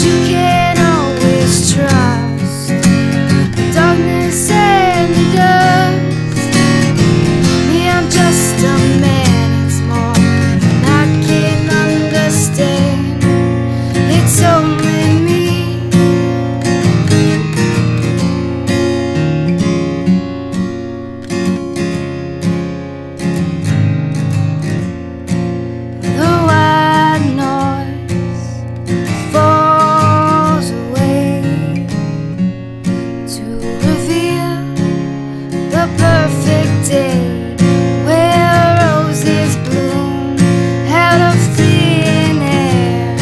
you can always trust. Darkness and dust. Me, I'm just a man, it's more than I can understand. It's only me. The white noise falls away to reveal the perfect day where roses bloom out of thin air.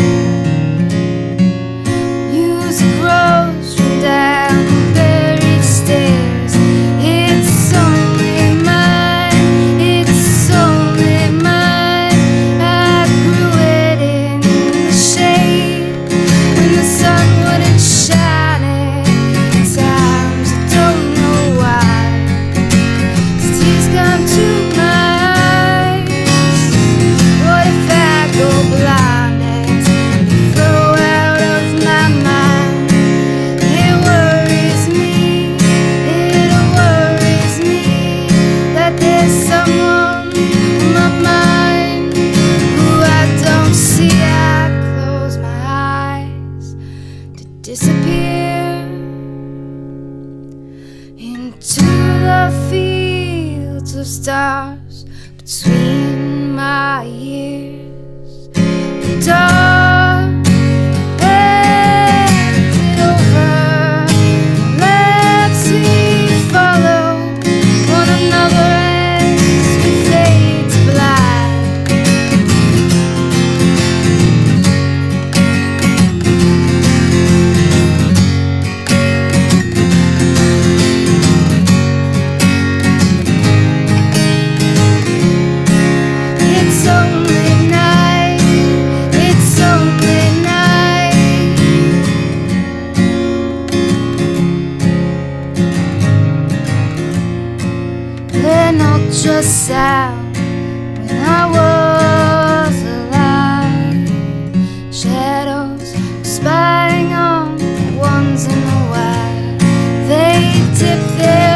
Music grows from down the buried stairs. It's only mine, it's only mine. I grew it in the shade when the sun wouldn't shine it. Times I don't know why. Tears come to my eyes. What if I go blind and throw out of my mind? It worries me that there's someone in my mind who I don't see. I close my eyes to disappear into the fields of stars between my ears. The dark hands it over. Let's we follow one another as we fade to black. It's only night, it's only night. An ultrasound when I was alive. Shadows spying on the ones in the wild. They dip their